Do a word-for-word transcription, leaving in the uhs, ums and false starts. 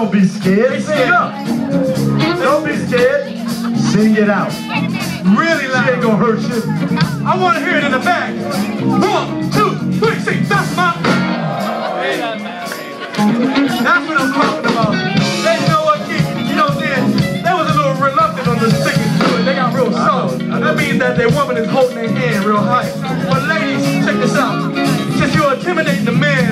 Don't be scared. Sing up. Don't be scared. Sing it out. Really loud. She ain't gonna hurt you. I want to hear it in the back. One, two, three, sing. That's my... That's what I'm talking about. They know what Keith, you know what I'm saying? They was a little reluctant on the sticking to it. They got real soft. That means that their woman is holding their hand real high. But ladies, check this out. Since you're intimidating the man,